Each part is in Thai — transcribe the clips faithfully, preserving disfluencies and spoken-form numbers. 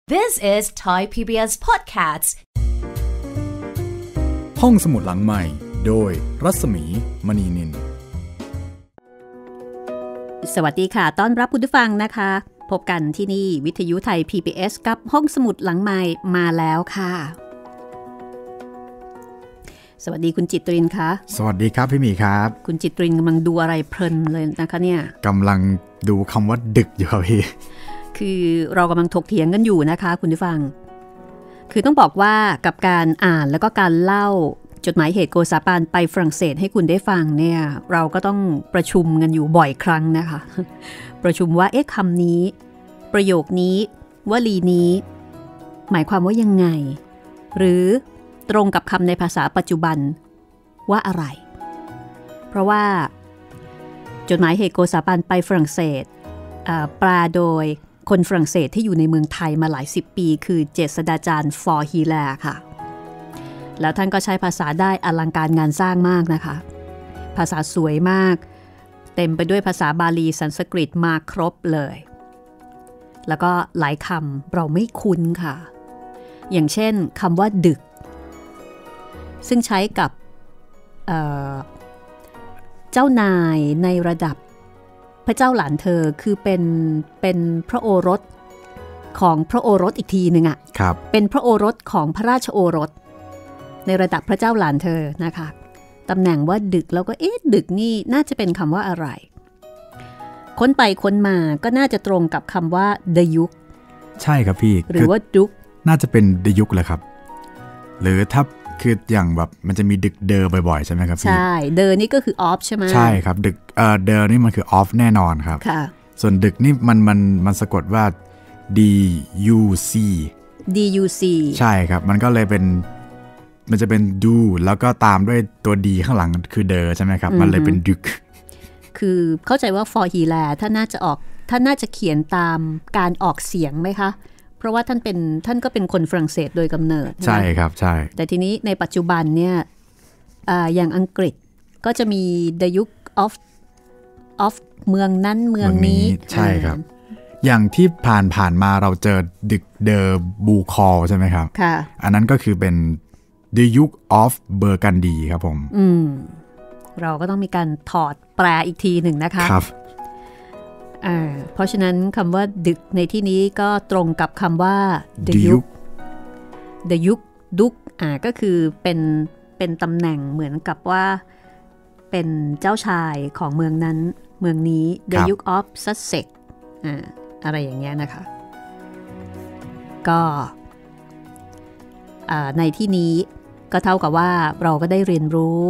This is Thai พี บี เอส Podcast ห้องสมุดหลังใหม่โดยรัศมีมณีนินสวัสดีค่ะต้อนรับคุณผู้ฟังนะคะพบกันที่นี่วิทยุไทย พี บี เอส กับห้องสมุดหลังใหม่มาแล้วค่ะสวัสดีคุณจิตรินคะสวัสดีครับพี่หมีครับคุณจิตรินกำลังดูอะไรเพลินเลยนะคะเนี่ยกำลังดูคำว่าดึกอยู่ครับพี่คือเรากำลังถกเถียงกันอยู่นะคะคุณผู้ฟังคือต้องบอกว่ากับการอ่านแล้วก็การเล่าจดหมายเหตุโกษาปานไปฝรั่งเศสให้คุณได้ฟังเนี่ยเราก็ต้องประชุมกันอยู่บ่อยครั้งนะคะประชุมว่าเอ๊ะคำนี้ประโยคนี้วลีนี้หมายความว่ายังไงหรือตรงกับคำในภาษาปัจจุบันว่าอะไรเพราะว่าจดหมายเหตุโกษาปานไปฝรั่งเศสแปลโดยคนฝรั่งเศสที่อยู่ในเมืองไทยมาหลายสิบปีคือเจษฎาจารย์ฟอร์ฮีแลค่ะแล้วท่านก็ใช้ภาษาได้อลังการงานสร้างมากนะคะภาษาสวยมากเต็มไปด้วยภาษาบาลีสันสกฤตมาครบเลยแล้วก็หลายคำเราไม่คุ้นค่ะอย่างเช่นคำว่าดึกซึ่งใช้กับเอ่อเจ้านายในระดับพระเจ้าหลานเธอคือเป็นเป็นพระโอรสของพระโอรสอีกทีหนึ่งอ่ะครับเป็นพระโอรสของพระราชโอรสในระดับพระเจ้าหลานเธอนะคะตำแหน่งว่าดึกแล้วก็เอ๊ะดึกนี่น่าจะเป็นคำว่าอะไรค้นไปค้นมาก็น่าจะตรงกับคำว่าเดยุกใช่ครับพี่หรือว่าดุกน่าจะเป็นเดยุกแหละครับหรือถ้าคืออย่างแบบมันจะมีดึกเดอบ่อยๆใช่ไหมครับพี่ใช่เดอนี่ก็คือออฟใช่ไหมใช่ครับดึกเอ่อเดอนี่มันคือออฟแน่นอนครับค่ะส่วนดึกนี่มันมันมันสะกดว่า D U C D U C ใช่ครับมันก็เลยเป็นมันจะเป็นดูแล้วก็ตามด้วยตัว D ข้างหลังคือเดอใช่ไหมครับมันเลยเป็นดึกคือเข้าใจว่าฟอร์ฮีแลท่านน่าจะออกท่านน่าจะเขียนตามการออกเสียงไหมคะเพราะว่าท่านเป็นท่านก็เป็นคนฝรั่งเศสโดยกำเนิดใช่ครับใช่แต่ทีนี้ในปัจจุบันเนี่ย อ, อย่างอังกฤษก็จะมี the Duke of of เมืองนั้นเมืองนี้ใช่ครับอย่างที่ผ่านผ่านมาเราเจอดึกเดอบูคอลใช่ไหมครับค่ะอันนั้นก็คือเป็น the Duke of Burgundy ครับผมอืมเราก็ต้องมีการถอดแปลอีกทีหนึ่งนะคะครับเพราะฉะนั้นคำว่าดึกในที่นี้ก็ตรงกับคำว่า the Duke the Duke ดุกอ่าก็คือเป็นเป็นตำแหน่งเหมือนกับว่าเป็นเจ้าชายของเมืองนั้นเมืองนี้ the Duke of Sussex อ่าอะไรอย่างเงี้ยนะคะก็ในที่นี้ก็เท่ากับว่าเราก็ได้เรียนรู้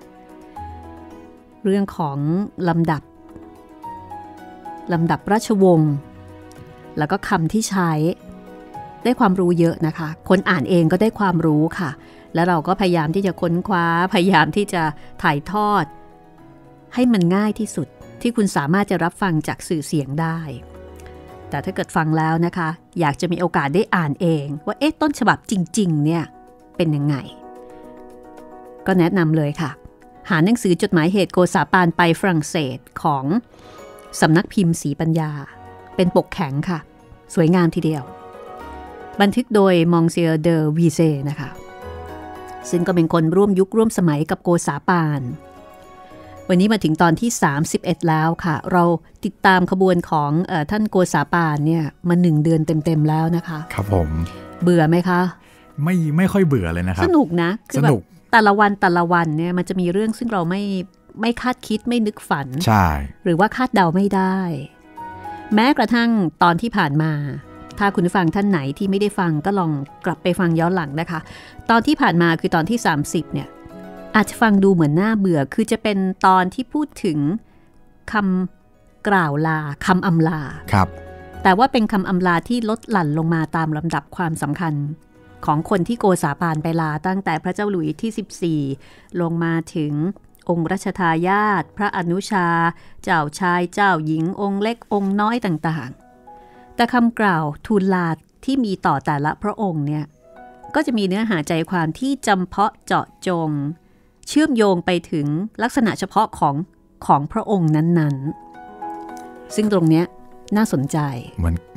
เรื่องของลำดับลำดับราชวงศ์แล้วก็คำที่ใช้ได้ความรู้เยอะนะคะคนอ่านเองก็ได้ความรู้ค่ะแล้วเราก็พยายามที่จะค้นคว้าพยายามที่จะถ่ายทอดให้มันง่ายที่สุดที่คุณสามารถจะรับฟังจากสื่อเสียงได้แต่ถ้าเกิดฟังแล้วนะคะอยากจะมีโอกาสได้อ่านเองว่าเอ๊ะต้นฉบับจริงๆเนี่ยเป็นยังไงก็แนะนำเลยค่ะหาหนังสือจดหมายเหตุโกษาปานไปฝรั่งเศสของสำนักพิมพ์ศรีปัญญาเป็นปกแข็งค่ะสวยงามทีเดียวบันทึกโดยมองเซียเดอวีเซนะคะซึ่งก็เป็นคนร่วมยุคร่วมสมัยกับโกษาปานวันนี้มาถึงตอนที่สามสิบเอ็ดแล้วค่ะเราติดตามขบวนของเอ่อท่านโกษาปานเนี่ยมาหนึ่งเดือนเต็มๆแล้วนะคะครับผมเบื่อไหมคะไม่ไม่ค่อยเบื่อเลยนะครับสนุกนะคือแบบแต่ละวันแต่ละวันเนี่ยมันจะมีเรื่องซึ่งเราไม่ไม่คาดคิดไม่นึกฝันใช่หรือว่าคาดเดาไม่ได้แม้กระทั่งตอนที่ผ่านมาถ้าคุณผู้ฟังท่านไหนที่ไม่ได้ฟังก็ลองกลับไปฟังย้อนหลังนะคะตอนที่ผ่านมาคือตอนที่สามสิบเนี่ยอาจจะฟังดูเหมือนน่าเบื่อคือจะเป็นตอนที่พูดถึงคำกล่าวลาคำอำลาครับแต่ว่าเป็นคำอำลาที่ลดหลั่นลงมาตามลำดับความสำคัญของคนที่โกษาปานไปลาตั้งแต่พระเจ้าหลุยส์ที่สิบสี่ลงมาถึงองค์รัชทายาทพระอนุชาเจ้าชายเจ้าหญิงองค์เล็กองค์น้อยต่างๆแต่คำกล่าวทูลลาที่มีต่อแต่ละพระองค์เนี่ยก็จะมีเนื้อหาใจความที่จำเพาะเจาะจงเชื่อมโยงไปถึงลักษณะเฉพาะของของพระองค์นั้นๆซึ่งตรงเนี้ย น่าสนใจเหมือน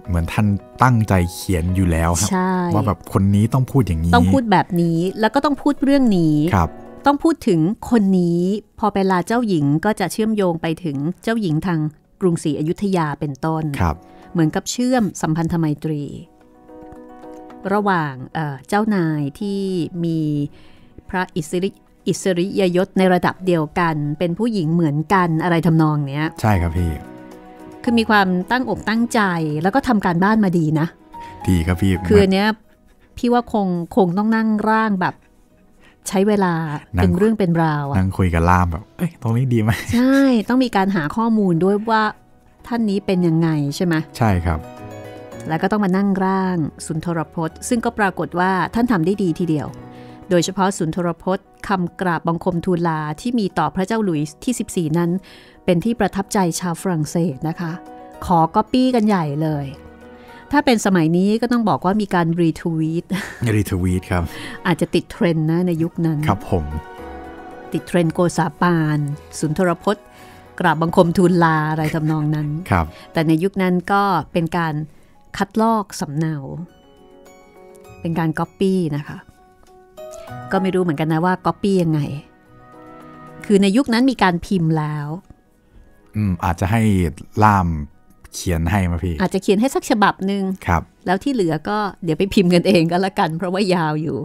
เหมือนท่านตั้งใจเขียนอยู่แล้วครับว่าแบบคนนี้ต้องพูดอย่างนี้ต้องพูดแบบนี้แล้วก็ต้องพูดเรื่องนี้ครับต้องพูดถึงคนนี้พอเวลาเจ้าหญิงก็จะเชื่อมโยงไปถึงเจ้าหญิงทางกรุงศรีอยุธยาเป็นต้นเหมือนกับเชื่อมสัมพันธไมตรีระหว่างเอ่อเจ้านายที่มีพระอิสริอิสริยยศในระดับเดียวกันเป็นผู้หญิงเหมือนกันอะไรทำนองเนี้ยใช่ครับพี่คือมีความตั้งอกตั้งใจแล้วก็ทำการบ้านมาดีนะดีครับพี่คืออันเนี้ยพี่ว่าคงคงต้องนั่งร่างแบบใช้เวลาเป็นเรื่องเป็นราวนั่งคุยกับล่ามแบบเอ้ยตรงนี้ดีไหมใช่ต้องมีการหาข้อมูลด้วยว่าท่านนี้เป็นยังไงใช่ไหมใช่ครับแล้วก็ต้องมานั่งร่างสุนทรพจน์ซึ่งก็ปรากฏว่าท่านทำได้ดีทีเดียวโดยเฉพาะสุนทรพจน์คำกราบบังคมทูลลาที่มีต่อพระเจ้าหลุยส์ที่สิบสี่นั้นเป็นที่ประทับใจชาวฝรั่งเศสนะคะขอก๊อปปี้กันใหญ่เลยถ้าเป็นสมัยนี้ก็ต้องบอกว่ามีการรีทวีตรีทวีตครับอาจจะติดเทรนด์นะในยุคนั้นครับผมติดเทรนด์โกษาปานสุนทรพจน์กราบบังคมทูลลาอะไรทำนองนั้นครับแต่ในยุคนั้นก็เป็นการคัดลอกสำเนาเป็นการก๊อปปี้นะคะก็ไม่รู้เหมือนกันนะว่าก๊อปปี้ยังไงคือในยุคนั้นมีการพิมพ์แล้วอืมอาจจะให้ล่ามเขียนให้มาพี่อาจจะเขียนให้สักฉบับหนึ่งครับแล้วที่เหลือก็เดี๋ยวไปพิมพ์กันเองก็แล้วกันเพราะว่ายาวอยู่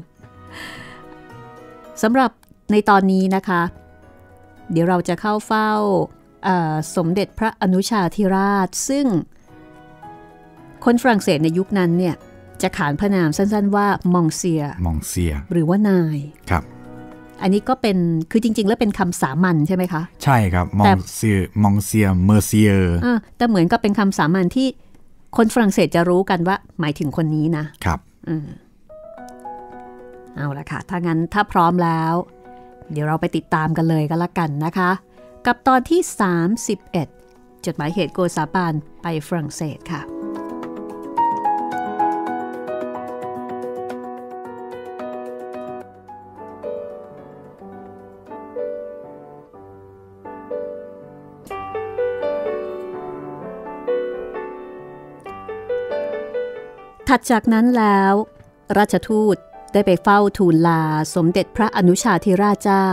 สำหรับในตอนนี้นะคะเดี๋ยวเราจะเข้าเฝ้าสมเด็จพระอนุชาธิราชซึ่งคนฝรั่งเศสในยุคนั้นเนี่ยจะขานพระนามสั้นๆว่ามองเซียมองเซียหรือว่านายครับอันนี้ก็เป็นคือจริงๆแล้วเป็นคำสามัญใช่ไหมคะใช่ครับมองเซียมองเซียเมอร์เซียอ่าแต่เหมือนกับเป็นคำสามัญที่คนฝรั่งเศสจะรู้กันว่าหมายถึงคนนี้นะครับอืมเอาละค่ะถ้างั้นถ้าพร้อมแล้วเดี๋ยวเราไปติดตามกันเลยก็แล้วกันนะคะกับตอนที่สามสิบเอ็ดจดหมายเหตุโกษาปานไปฝรั่งเศสค่ะถัดจากนั้นแล้วราชทูตได้ไปเฝ้าทูลลาสมเด็จพระอนุชาธิราชเจ้า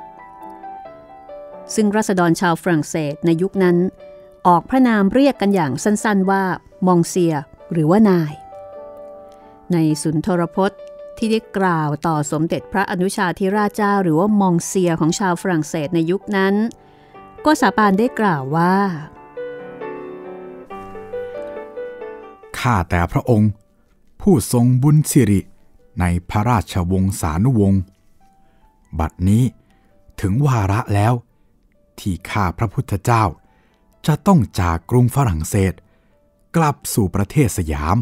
ซึ่งราษฎรชาวฝรั่งเศสในยุคนั้นออกพระนามเรียกกันอย่างสั้นๆว่ามองเซียหรือว่านายในสุนทรพจน์ที่ได้กล่าวต่อสมเด็จพระอนุชาธิราชเจ้าหรือว่ามองเซียของชาวฝรั่งเศสในยุคนั้นโกษาปานได้กล่าวว่าข้าแต่พระองค์ผู้ทรงบุญสิริในพระราชวงศานุวงศ์บัดนี้ถึงวาระแล้วที่ข้าพระพุทธเจ้าจะต้องจากกรุงฝรั่งเศสกลับสู่ประเทศสยาม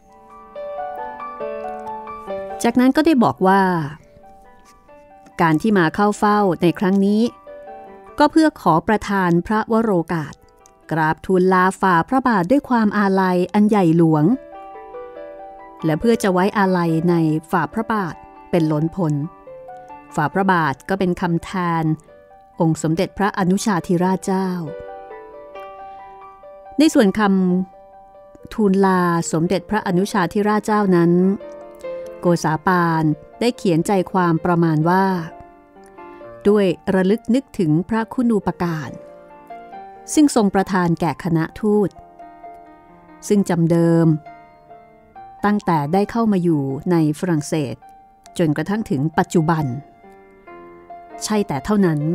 จากนั้นก็ได้บอกว่าการที่มาเข้าเฝ้าในครั้งนี้ก็เพื่อขอประทานพระวโรกาสกราบทูลลาฝ่าพระบาทด้วยความอาลัยอันใหญ่หลวงและเพื่อจะไว้อาลัยในฝ่าพระบาทเป็นล้นพ้นฝ่าพระบาทก็เป็นคำแทนองค์สมเด็จพระอนุชาธิราชเจ้าในส่วนคำทูลลาสมเด็จพระอนุชาธิราชเจ้านั้นโกษาปานได้เขียนใจความประมาณว่าด้วยระลึกนึกถึงพระคุณูปการซึ่งทรงประทานแก่คณะทูตซึ่งจำเดิมตั้งแต่ได้เข้ามาอยู่ในฝรั่งเศสจนกระทั่งถึงปัจจุบันใช่แต่เท่านั้น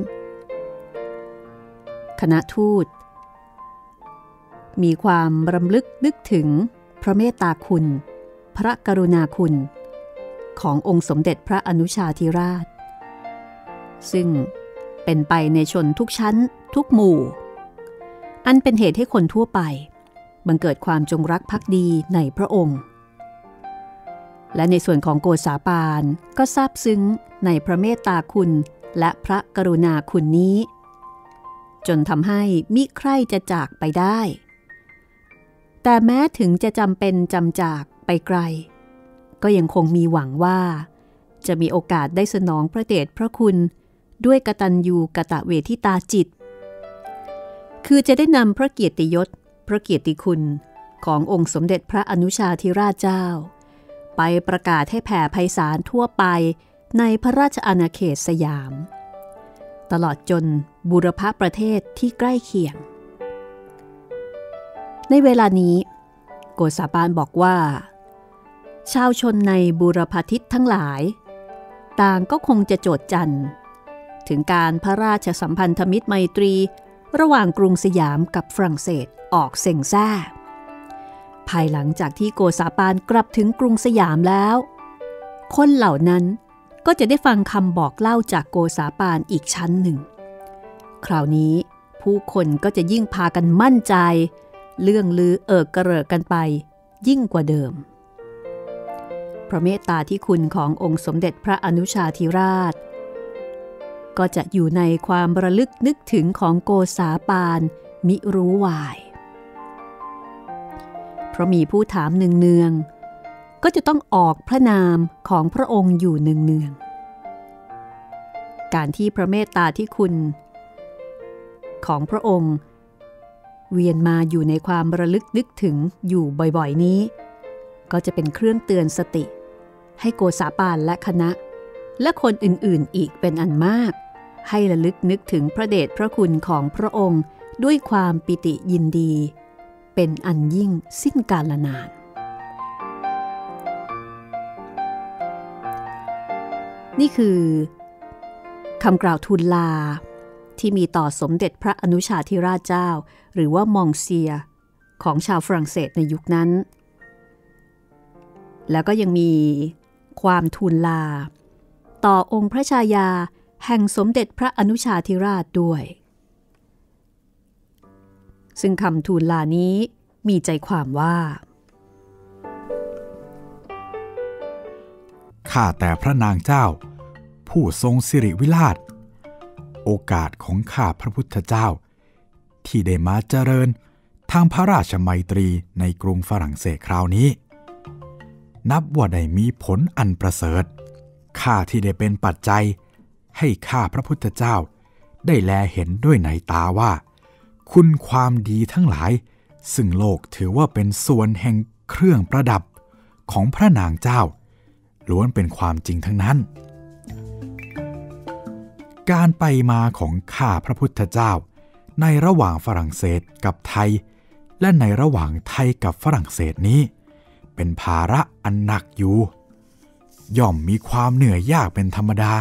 คณะทูตมีความรำลึกนึกถึงพระเมตตาคุณพระกรุณาคุณขององค์สมเด็จพระอนุชาธิราชซึ่งเป็นไปในชนทุกชั้นทุกหมู่อันเป็นเหตุให้คนทั่วไปบังเกิดความจงรักภักดีในพระองค์และในส่วนของโกษาปานก็ซาบซึ้งในพระเมตตาคุณและพระกรุณาคุณนี้จนทำให้มิใคร่จะจากไปได้แต่แม้ถึงจะจำเป็นจำจากไปไกลก็ยังคงมีหวังว่าจะมีโอกาสได้สนองพระเดชพระคุณด้วยกตัญญูกตเวทิตาจิตคือจะได้นำพระเกียรติยศพระเกียรติคุณขององค์สมเด็จพระอนุชาธิราชเจ้าไปประกาศให้แผ่ไพศาลทั่วไปในพระราชอาณาเขตสยามตลอดจนบูรพประเทศที่ใกล้เคียงในเวลานี้โกษาปานบอกว่าชาวชนในบูรพทิศทั้งหลายต่างก็คงจะโจษจันถึงการพระราชสัมพันธมิตรไมตรีระหว่างกรุงสยามกับฝรั่งเศสออกเซ็งแซ่ภายหลังจากที่โกษาปานกลับถึงกรุงสยามแล้วคนเหล่านั้นก็จะได้ฟังคำบอกเล่าจากโกษาปานอีกชั้นหนึ่งคราวนี้ผู้คนก็จะยิ่งพากันมั่นใจเรื่องลือเอิกกระเริกกันไปยิ่งกว่าเดิมพระเมตตาที่คุณขององค์สมเด็จพระอนุชาธิราชก็จะอยู่ในความระลึกนึกถึงของโกษาปานมิรู้วายเพราะมีผู้ถามเนืองๆก็จะต้องออกพระนามของพระองค์อยู่เนืองๆการที่พระเมตตาที่คุณของพระองค์เวียนมาอยู่ในความระลึกนึกถึงอยู่บ่อยๆนี้ก็จะเป็นเครื่องเตือนสติให้โกษาปานและคณะและคนอื่นๆอีกเป็นอันมากให้ระลึกนึกถึงพระเดชพระคุณของพระองค์ด้วยความปิติยินดีเป็นอันยิ่งสิ้นกาลนานนี่คือคำกล่าวทูลลาที่มีต่อสมเด็จพระอนุชาธิราชเจ้าหรือว่ามองเซียของชาวฝรั่งเศสในยุคนั้นแล้วก็ยังมีความทูลลาต่อองค์พระชายาแห่งสมเด็จพระอนุชาธิราชด้วยซึ่งคำทูลลานี้มีใจความว่าข้าแต่พระนางเจ้าผู้ทรงสิริวิราชโอกาสของข้าพระพุทธเจ้าที่ได้มาเจริญทางพระราชมัยตรีในกรุงฝรั่งเศสคราวนี้นับว่าได้มีผลอันประเสริฐข้าที่ได้เป็นปัจจัยให้ข้าพระพุทธเจ้าได้แลเห็นด้วยในตาว่าคุณความดีทั้งหลายซึ่งโลกถือว่าเป็นส่วนแห่งเครื่องประดับของพระนางเจ้าล้วนเป็นความจริงทั้งนั้นการไปมาของข้าพระพุทธเจ้าในระหว่างฝรั่งเศสกับไทยและในระหว่างไทยกับฝรั่งเศสนี้เป็นภาระอันหนักอยู่ย่อมมีความเหนื่อยยากเป็นธรรมดา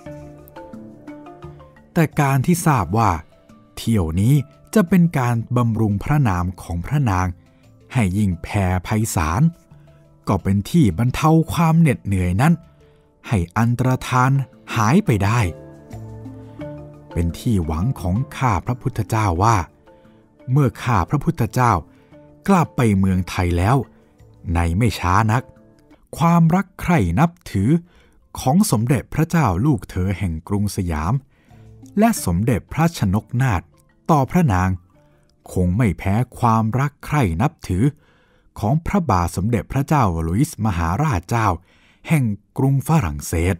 แต่การที่ทราบว่าเที่ยวนี้จะเป็นการบำรุงพระนามของพระนางให้ยิ่งแผ่ไพศาลก็เป็นที่บรรเทาความเหน็ดเหนื่อยนั้นให้อันตรธานหายไปได้เป็นที่หวังของข้าพระพุทธเจ้าว่าเมื่อข้าพระพุทธเจ้ากลับไปเมืองไทยแล้วในไม่ช้านักความรักใคร่นับถือของสมเด็จพระเจ้าลูกเธอแห่งกรุงสยามและสมเด็จพระชนกนาถต่อพระนางคงไม่แพ้ความรักใคร่นับถือของพระบาทสมเด็จพระเจ้าหลุยส์มหาราชเจ้าแห่งกรุงฝรั่งเศส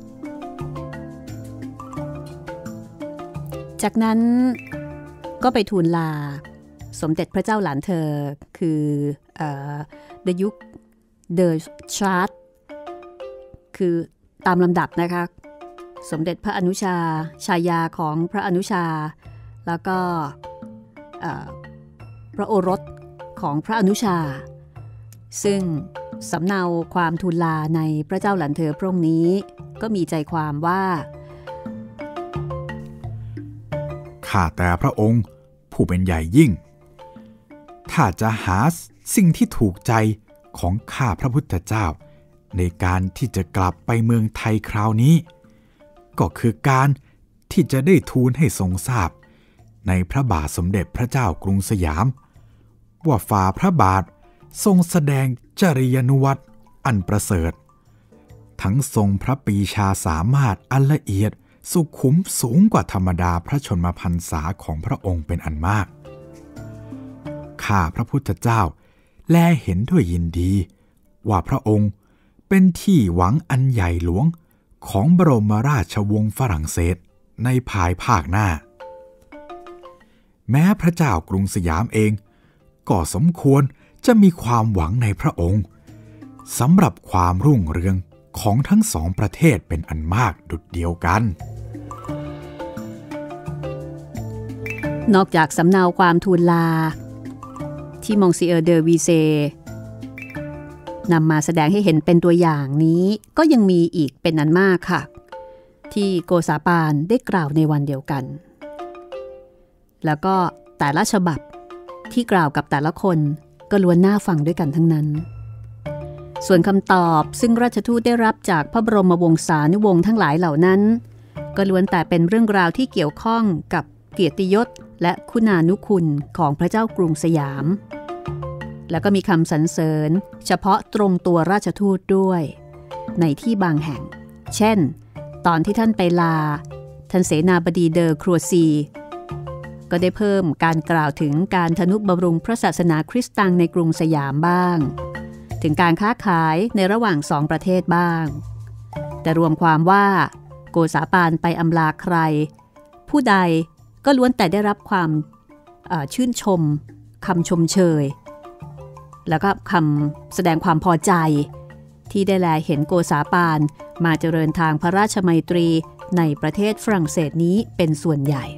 จากนั้นก็ไปทูลลาสมเด็จพระเจ้าหลานเธอคือเอ่อเดยุคเดอชาร์ตคือตามลำดับนะคะสมเด็จพระอนุชาชายาของพระอนุชาแล้วก็พระโอรสของพระอนุชาซึ่งสำเนาความทูลลาในพระเจ้าหลานเธอพระองค์นี้ก็มีใจความว่าข้าแต่พระองค์ผู้เป็นใหญ่ยิ่งถ้าจะหาสิ่งที่ถูกใจของข้าพระพุทธเจ้าในการที่จะกลับไปเมืองไทยคราวนี้ก็คือการที่จะได้ทูลให้ทรงทราบในพระบาทสมเด็จพระเจ้ากรุงสยามว่าฝ่าพระบาททรงแสดงจริยานุวัตรอันประเสริฐทั้งทรงพระปรีชาสามารถอันละเอียดสุขุมสูงกว่าธรรมดาพระชนมพรรษาของพระองค์เป็นอันมากข้าพระพุทธเจ้าแลเห็นด้วยยินดีว่าพระองค์เป็นที่หวังอันใหญ่หลวงของบรมราชวงศ์ฝรั่งเศสในภายภาคหน้าแม้พระเจ้ากรุงสยามเองก็สมควรจะมีความหวังในพระองค์สำหรับความรุ่งเรืองของทั้งสองประเทศเป็นอันมากดุจเดียวกันนอกจากสำเนาความทูลลาที่มองซิเออร์เดอวีเซนำมาแสดงให้เห็นเป็นตัวอย่างนี้ก็ยังมีอีกเป็นอันมากค่ะที่โกษาปานได้กล่าวในวันเดียวกันแล้วก็แต่ละฉบับที่กล่าวกับแต่ละคนก็ล้วนน่าฟังด้วยกันทั้งนั้นส่วนคำตอบซึ่งราชทูตได้รับจากพระบรมวงศานุวงศ์ทั้งหลายเหล่านั้นก็ล้วนแต่เป็นเรื่องราวที่เกี่ยวข้องกับเกียรติยศและคุณานุคุณของพระเจ้ากรุงสยามแล้วก็มีคำสรรเสริญเฉพาะตรงตัวราชทูตด้วยในที่บางแห่งเช่นตอนที่ท่านไปลาท่านเสนาบดีเดอครัวซีก็ได้เพิ่มการกล่าวถึงการทนุบำรุงพระศาสนาคริสต์ตังในกรุงสยามบ้างถึงการค้าขายในระหว่างสองประเทศบ้างแต่รวมความว่าโกษาปานไปอำลาใครผู้ใดก็ล้วนแต่ได้รับความชื่นชมคำชมเชยแล้วก็คำแสดงความพอใจที่ได้แลเห็นโกษาปานมาเจริญทางพระราชมัยตรีในประเทศฝรั่งเศสนี้เป็นส่วนใหญ่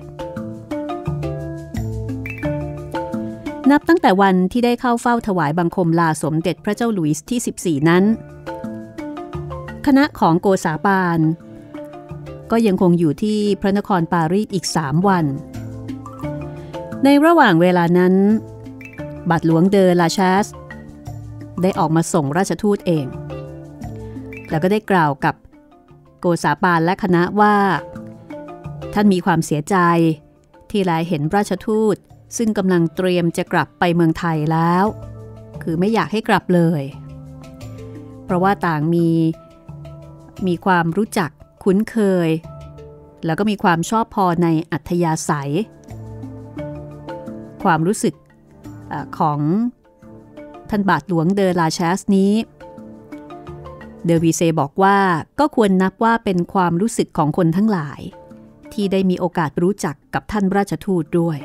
นับตั้งแต่วันที่ได้เข้าเฝ้าถวายบังคมลาสมเด็จพระเจ้าหลุยส์ที่สิบสี่นั้นคณะของโกษาปานก็ยังคงอยู่ที่พระนครปารีสอีกสามวันในระหว่างเวลานั้นบัตรหลวงเดอลาชาสได้ออกมาส่งราชทูตเองแล้วก็ได้กล่าวกับโกษาปานและคณะว่าท่านมีความเสียใจที่แลเห็นราชทูตซึ่งกำลังเตรียมจะกลับไปเมืองไทยแล้วคือไม่อยากให้กลับเลยเพราะว่าต่างมีมีความรู้จักคุ้นเคยแล้วก็มีความชอบพอในอัธยาศัยความรู้สึกของท่านบาทหลวงเดอลาชาสนี้เดอวีเซบอกว่าก็ควรนับว่าเป็นความรู้สึกของคนทั้งหลายที่ได้มีโอกาสรู้จักกับท่านราชทูตด้วย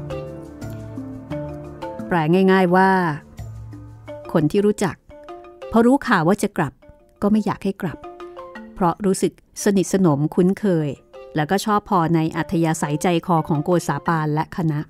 แปลง่ายๆว่าคนที่รู้จักพอรู้ข่าวว่าจะกลับก็ไม่อยากให้กลับเพราะรู้สึกสนิทสนมคุ้นเคยแล้วก็ชอบพอในอัธยาศัยใจคอของโกษาปานและคณะ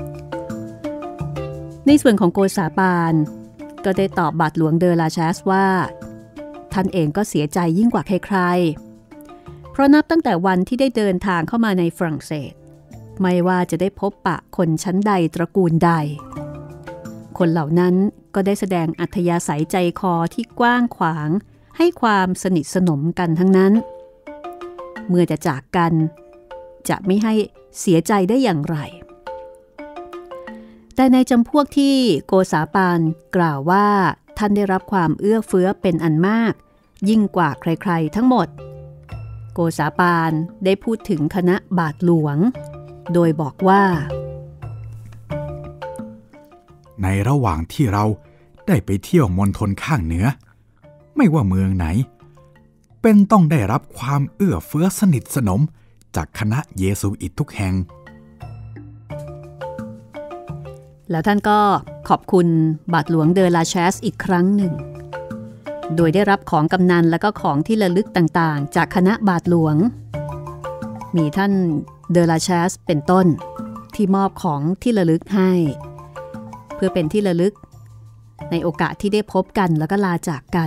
ในส่วนของโกษาปานก็ได้ตอบบาทหลวงเดอลาชาสว่าท่านเองก็เสียใจยิ่งกว่าใครๆเพราะนับตั้งแต่วันที่ได้เดินทางเข้ามาในฝรั่งเศสไม่ว่าจะได้พบปะคนชั้นใดตระกูลใดคนเหล่านั้นก็ได้แสดงอัธยาศัยใจคอที่กว้างขวางให้ความสนิทสนมกันทั้งนั้นเมื่อจะจากกันจะไม่ให้เสียใจได้อย่างไรแต่ในจำพวกที่โกษาปานกล่าวว่าท่านได้รับความเอื้อเฟื้อเป็นอันมากยิ่งกว่าใครๆทั้งหมดโกษาปานได้พูดถึงคณะบาทหลวงโดยบอกว่าในระหว่างที่เราได้ไปเที่ยวมณฑลข้างเหนือไม่ว่าเมืองไหนเป็นต้องได้รับความเอื้อเฟื้อสนิทสนมจากคณะเยซูอิตทุกแห่งแล้วท่านก็ขอบคุณบาทหลวงเดอลาชาสอีกครั้งหนึ่งโดยได้รับของกำนันและก็ของที่ระลึกต่างๆจากคณะบาทหลวงมีท่านเดอลาชาสเป็นต้นที่มอบของที่ระลึกให้เพื่อเป็นที่ระลึกในโอกาสที่ได้พบกันแล้วก็ลาจากกัน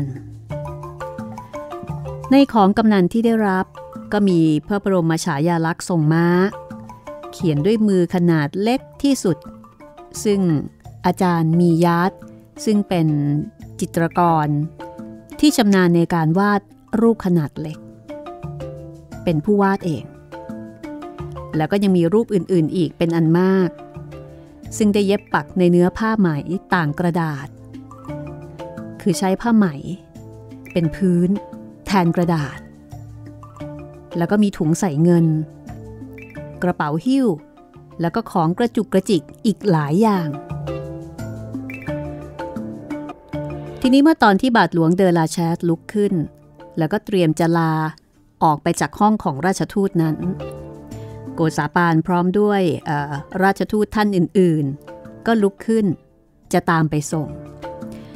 ในของกำนันที่ได้รับก็มีพระบรมฉายาลักษณ์ทรงม้าเขียนด้วยมือขนาดเล็กที่สุดซึ่งอาจารย์มียาร์ดซึ่งเป็นจิตรกรที่ชำนาญในการวาดรูปขนาดเล็กเป็นผู้วาดเองแล้วก็ยังมีรูปอื่นๆอีกเป็นอันมากซึ่งได้เย็บปักในเนื้อผ้าไหมต่างกระดาษคือใช้ผ้าไหมเป็นพื้นแทนกระดาษแล้วก็มีถุงใส่เงินกระเป๋าหิ้วแล้วก็ของกระจุกกระจิกอีกหลายอย่างทีนี้เมื่อตอนที่บาทหลวงเดอลาชาสลุกขึ้นแล้วก็เตรียมจะลาออกไปจากห้องของราชทูตนั้นโกษาปานพร้อมด้วยราชทูตท่านอื่นๆก็ลุกขึ้นจะตามไปส่ง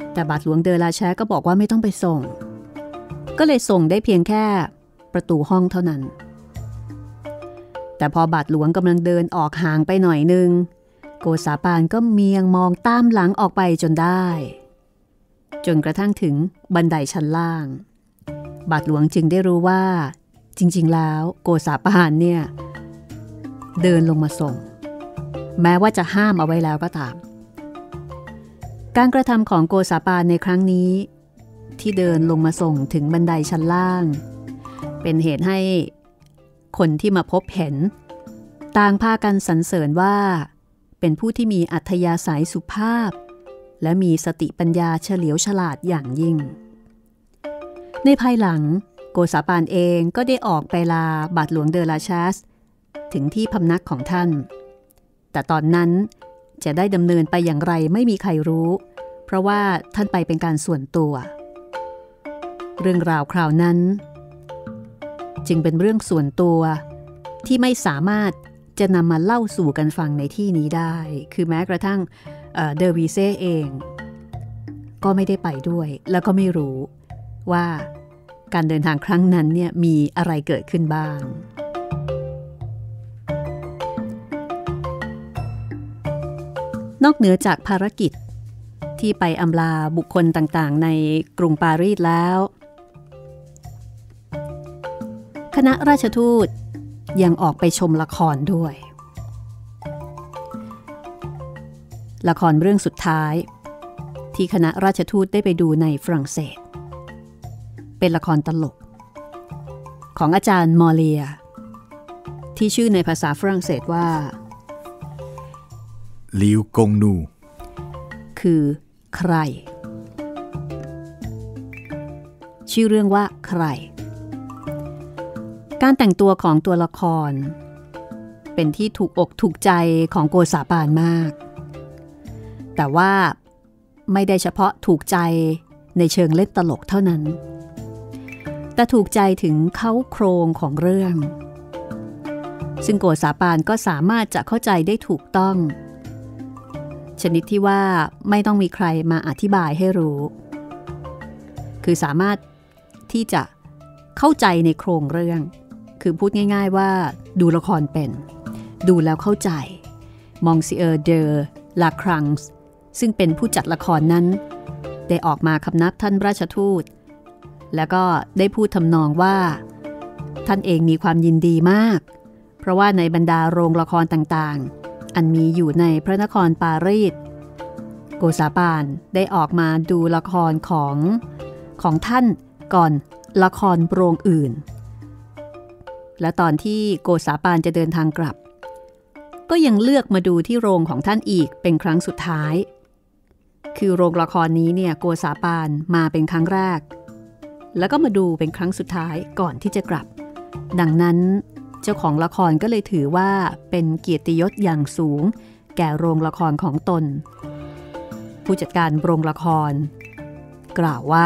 แต่บาทหลวงเดอลาแชก็บอกว่าไม่ต้องไปส่งก็เลยส่งได้เพียงแค่ประตูห้องเท่านั้นแต่พอบาทหลวงกำลังเดินออกห่างไปหน่อยนึงโกษาปานก็เมียงมองตามหลังออกไปจนได้จนกระทั่งถึงบันไดชั้นล่างบาทหลวงจึงได้รู้ว่าจริงๆแล้วโกษาปานเนี่ยเดินลงมาส่งแม้ว่าจะห้ามเอาไว้แล้วก็ตามการกระทำของโกษาปานในครั้งนี้ที่เดินลงมาส่งถึงบันไดชั้นล่างเป็นเหตุให้คนที่มาพบเห็นต่างพากันสรรเสริญว่าเป็นผู้ที่มีอัธยาศัยสุภาพและมีสติปัญญาเฉลียวฉลาดอย่างยิ่งในภายหลังโกษาปานเองก็ได้ออกไปลาบาทหลวงเดอลาชาสถึงที่พำนักของท่านแต่ตอนนั้นจะได้ดำเนินไปอย่างไรไม่มีใครรู้เพราะว่าท่านไปเป็นการส่วนตัวเรื่องราวคราวนั้นจึงเป็นเรื่องส่วนตัวที่ไม่สามารถจะนำมาเล่าสู่กันฟังในที่นี้ได้คือแม้กระทั่งเดอวีเซ่เองก็ไม่ได้ไปด้วยแล้วก็ไม่รู้ว่าการเดินทางครั้งนั้นเนี่ยมีอะไรเกิดขึ้นบ้างนอกเหนือจากภารกิจที่ไปอำลาบุคคลต่างๆในกรุงปารีสแล้วคณะราชทูตยังออกไปชมละครด้วยละครเรื่องสุดท้ายที่คณะราชทูตได้ไปดูในฝรั่งเศสเป็นละครตลกของอาจารย์มอเลียที่ชื่อในภาษาฝรั่งเศสว่าลิวกงนูคือใครชื่อเรื่องว่าใครการแต่งตัวของตัวละครเป็นที่ถูกอกถูกใจของโกษาปานมากแต่ว่าไม่ได้เฉพาะถูกใจในเชิงเล่นตลกเท่านั้นแต่ถูกใจถึงเค้าโครงของเรื่องซึ่งโกษาปานก็สามารถจะเข้าใจได้ถูกต้องชนิดที่ว่าไม่ต้องมีใครมาอธิบายให้รู้คือสามารถที่จะเข้าใจในโครงเรื่องคือพูดง่ายๆว่าดูละครเป็นดูแล้วเข้าใจมองซิเออร์เดอลาครังส์ซึ่งเป็นผู้จัดละครนั้นได้ออกมาคำนับท่านราชทูตแล้วก็ได้พูดทำนองว่าท่านเองมีความยินดีมากเพราะว่าในบรรดาโรงละครต่างๆอันมีอยู่ในพระนครปารีสโกษาปานได้ออกมาดูละครของของท่านก่อนละครโรงอื่นและตอนที่โกษาปานจะเดินทางกลับก็ยังเลือกมาดูที่โรงของท่านอีกเป็นครั้งสุดท้ายคือโรงละครนี้เนี่ยโกษาปานมาเป็นครั้งแรกแล้วก็มาดูเป็นครั้งสุดท้ายก่อนที่จะกลับดังนั้นเจ้าของละครก็เลยถือว่าเป็นเกียรติยศอย่างสูงแก่โรงละครของตนผู้จัดการโรงละครกล่าวว่า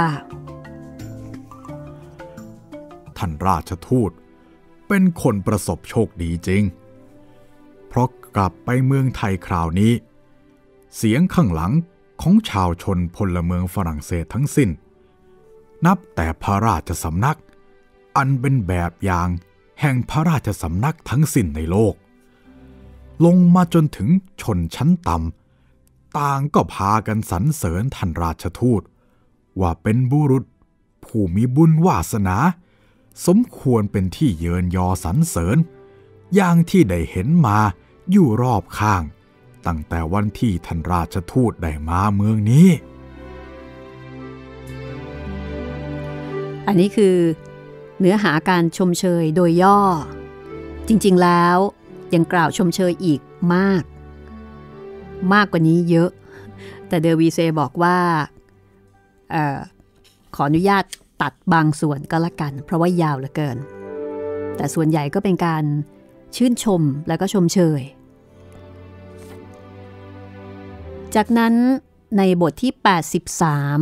ท่านราชทูตเป็นคนประสบโชคดีจริงเพราะกลับไปเมืองไทยคราวนี้เสียงข้างหลังของชาวชนพลเมืองฝรั่งเศสทั้งสิ้นนับแต่พระราชสำนักอันเป็นแบบอย่างแห่งพระราชสำนักทั้งสิ้นในโลกลงมาจนถึงชนชั้นต่ำต่างก็พากันสรรเสริญท่านราชทูตว่าเป็นบุรุษผู้มีบุญวาสนาสมควรเป็นที่เยินยอสรรเสริญอย่างที่ได้เห็นมาอยู่รอบข้างตั้งแต่วันที่ท่านราชทูตได้มาเมืองนี้อันนี้คือเนื้อหาการชมเชยโดยย่อจริงๆแล้วยังกล่าวชมเชยอีกมากมากกว่านี้เยอะแต่เดอวีเซบอกว่าเอ่อขออนุญาตตัดบางส่วนก็แล้วกันเพราะว่ายาวเหลือเกินแต่ส่วนใหญ่ก็เป็นการชื่นชมและก็ชมเชยจากนั้นในบทที่แปดสิบสาม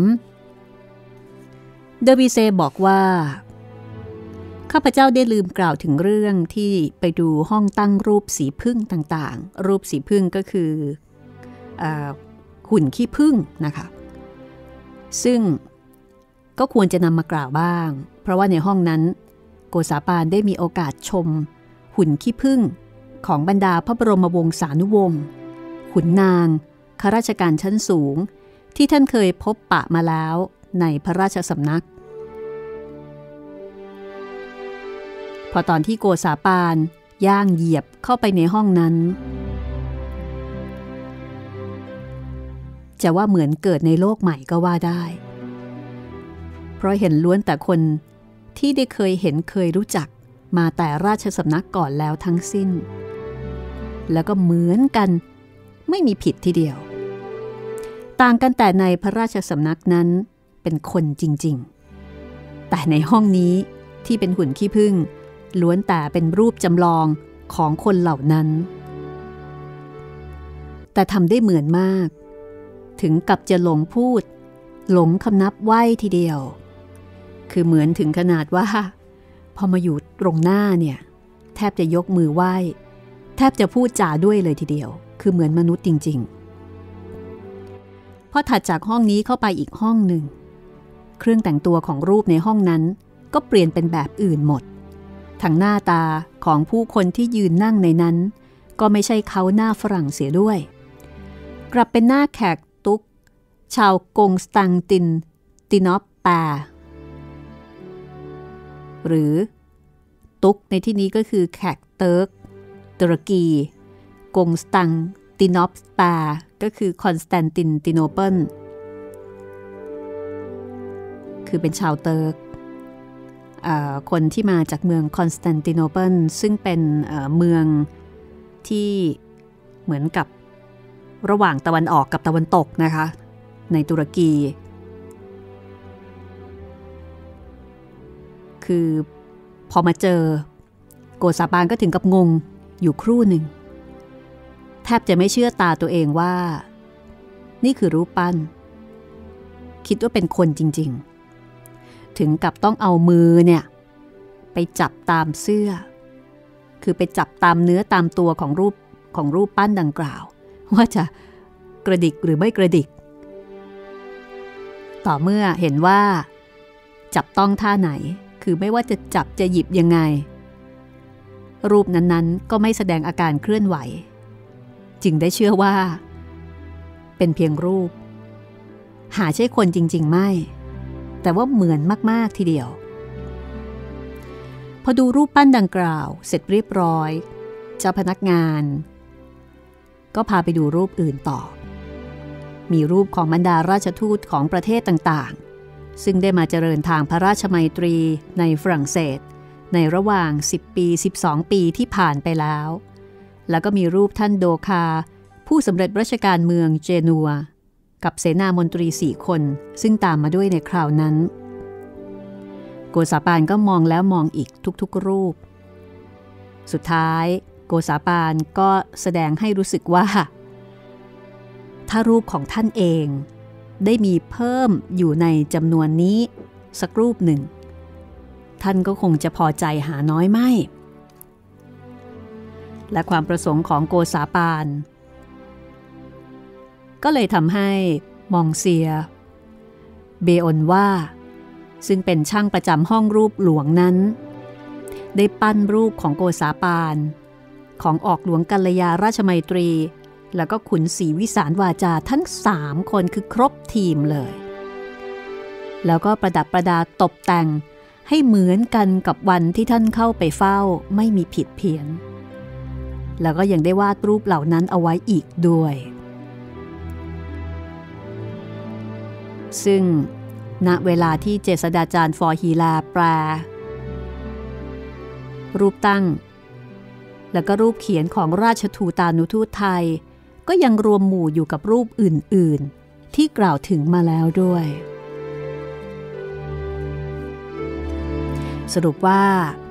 เดอวีเซบอกว่าข้าพเจ้าได้ลืมกล่าวถึงเรื่องที่ไปดูห้องตั้งรูปสีผึ้งต่างๆรูปสีผึ้งก็คือเอ่อหุ่นขี้ผึ้งนะคะซึ่งก็ควรจะนำมากล่าวบ้างเพราะว่าในห้องนั้นโกษาปานได้มีโอกาสชมหุ่นขี้ผึ้งของบรรดาพระบรมวงศานุวงศ์ขุนนางข้าราชการชั้นสูงที่ท่านเคยพบปะมาแล้วในพระราชสำนักพอตอนที่โกษาปานย่างเหยียบเข้าไปในห้องนั้นจะว่าเหมือนเกิดในโลกใหม่ก็ว่าได้เพราะเห็นล้วนแต่คนที่ได้เคยเห็นเคยรู้จักมาแต่ราชสำนักก่อนแล้วทั้งสิ้นแล้วก็เหมือนกันไม่มีผิดทีเดียวต่างกันแต่ในพระราชสำนักนั้นเป็นคนจริงๆแต่ในห้องนี้ที่เป็นหุ่นขี้ผึ้งล้วนแต่เป็นรูปจำลองของคนเหล่านั้นแต่ทำได้เหมือนมากถึงกับจะหลงพูดหลงคำนับไหว้ทีเดียวคือเหมือนถึงขนาดว่าพอมาอยู่ตรงหน้าเนี่ยแทบจะยกมือไหว้แทบจะพูดจาด้วยเลยทีเดียวคือเหมือนมนุษย์จริงๆพอถัดจากห้องนี้เข้าไปอีกห้องหนึ่งเครื่องแต่งตัวของรูปในห้องนั้นก็เปลี่ยนเป็นแบบอื่นหมดทั้งหน้าตาของผู้คนที่ยืนนั่งในนั้นก็ไม่ใช่เขาหน้าฝรั่งเสียด้วยกลับเป็นหน้าแขกตุกชาวกงสตังตินตินอปแปหรือตุกในที่นี้ก็คือแขกเติร์กตุรกีกงสตังตินอปแปก็คือคอนสแตนตินติโนเปิลคือเป็นชาวเติร์กคนที่มาจากเมืองคอนสแตนติโนเปิลซึ่งเป็นเมืองที่เหมือนกับระหว่างตะวันออกกับตะวันตกนะคะในตุรกีคือพอมาเจอโกษาปานก็ถึงกับงงอยู่ครู่หนึ่งแทบจะไม่เชื่อตาตัวเองว่านี่คือรูปปั้นคิดว่าเป็นคนจริงๆถึงกับต้องเอามือเนี่ยไปจับตามเสื้อคือไปจับตามเนื้อตามตัวของรูปของรูปปั้นดังกล่าวว่าจะกระดิกหรือไม่กระดิกต่อเมื่อเห็นว่าจับต้องท่าไหนคือไม่ว่าจะจับจะหยิบยังไงรูปนั้นๆก็ไม่แสดงอาการเคลื่อนไหวจึงได้เชื่อว่าเป็นเพียงรูปหาใช่คนจริงๆไม่แต่ว่าเหมือนมากๆทีเดียวพอดูรูปปั้นดังกล่าวเสร็จเรียบร้อยเจ้าพนักงานก็พาไปดูรูปอื่นต่อมีรูปของบรรดาราชทูตของประเทศต่างๆซึ่งได้มาเจริญทางพระราชมัยตรีในฝรั่งเศสในระหว่างสิบปีสิบสองปีที่ผ่านไปแล้วแล้วก็มีรูปท่านโดคาผู้สำเร็จราชการเมืองเจนัวกับเสนามนตรีสี่คนซึ่งตามมาด้วยในคราวนั้นโกษาปานก็มองแล้วมองอีกทุกๆรูปสุดท้ายโกษาปานก็แสดงให้รู้สึกว่าถ้ารูปของท่านเองได้มีเพิ่มอยู่ในจำนวนนี้สักรูปหนึ่งท่านก็คงจะพอใจหาน้อยไม่และความประสงค์ของโกษาปานก็เลยทำให้มองเซียเบออนว่าซึ่งเป็นช่างประจำห้องรูปหลวงนั้นได้ปั้นรูปของโกษาปานของออกหลวงกัลยาราชมัยตรีแล้วก็ขุนศรีวิสารวาจาทั้งสามคนคือครบทีมเลยแล้วก็ประดับประดาตกแต่งให้เหมือนกันกับวันที่ท่านเข้าไปเฝ้าไม่มีผิดเพี้ยนแล้วก็ยังได้วาดรูปเหล่านั้นเอาไว้อีกด้วยซึ่งณเวลาที่เจษฎาจารย์ฟอร์ฮีลาแปลรูปตั้งแล้วก็รูปเขียนของราชทูตานุทูตไทยก็ยังรวมหมู่อยู่กับรูปอื่นๆที่กล่าวถึงมาแล้วด้วยสรุปว่า